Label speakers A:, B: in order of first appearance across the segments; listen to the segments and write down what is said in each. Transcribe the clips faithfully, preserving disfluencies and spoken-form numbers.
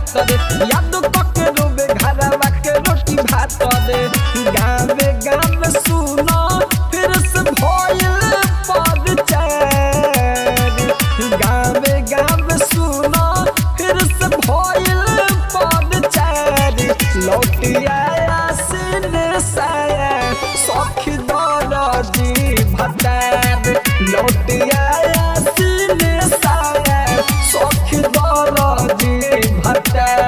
A: कमात रे याद पके रोबे घरवा के रोटी भात रे गावे गावे सुनो फिर से भइल परिचय गावे गावे सुनो फिर से भइल परिचय लौटिया सिने साया सखी दरजी भतार लौटिया सिने साया सखी दरजी भतार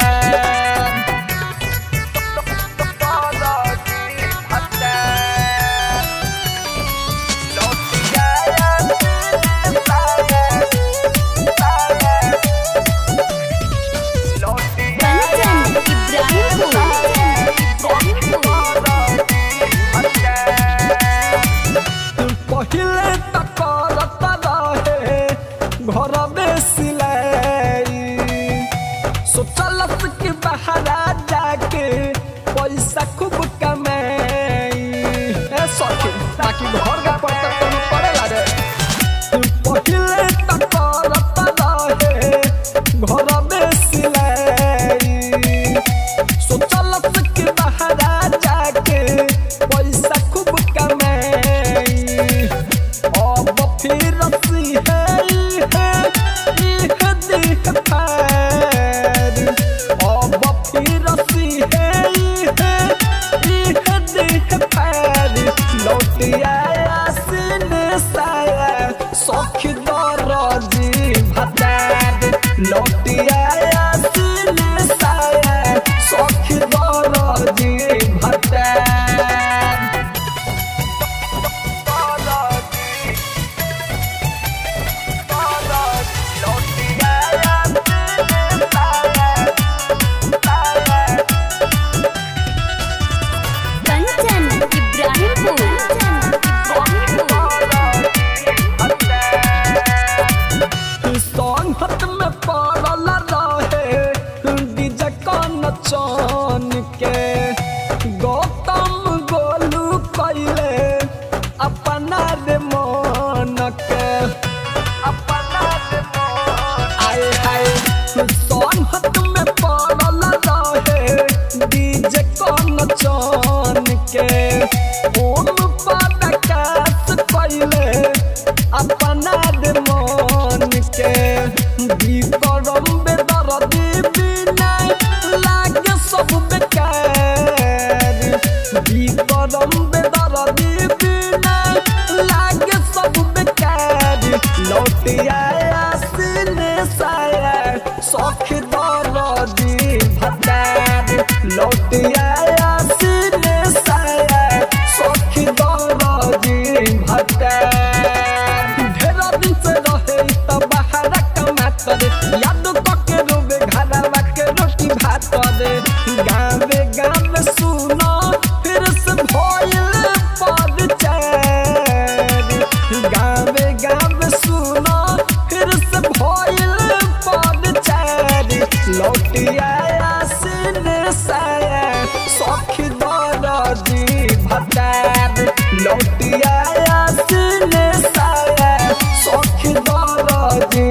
A: पहिले तक रहे घर बेसिलाई सोचलत के बहारा जाके पैसा खूब कमाई सखी ताकि घर का पैसा कम पड़ेला रे पहिले तक रहे घर बेसिलाई सोचलत के बहारा जाके पैसा खूब कमाई अब फिर सी है है इह दिख पैर अब फिर सी है है इह दिख पैर लौटिया सिने साया सखी दरजी भतार लौटिया सिने साया सखी दरजी भतार संहत में पड़ल रहे डीजे कनचन के गौतम गोलू कैले अपना रे मन के अपना रे मन आए हाय संहत में पड़ल रहे डीजे कनचन के ओम पदकास कैले अपना रे मन के विक्रम बेदर्दी बिना लागे सब बेकार विक्रम बेदर्दी बिना लागे सब बेकार लौटिया सिने साया सखी दरजी भतार लौटिया सिने साया सखी दरजी भतार ढेर दिन से रहे त बहारा कमात रे याद पके रोबे घरवा के रोटी भात रे गावे गावे सुनो फिर से भइल परिचय गावे गावे सुनो फिर से भइल परिचय लौटिया सिने साया सखी दरजी भतार लौटिया सिने साया सखी दरजी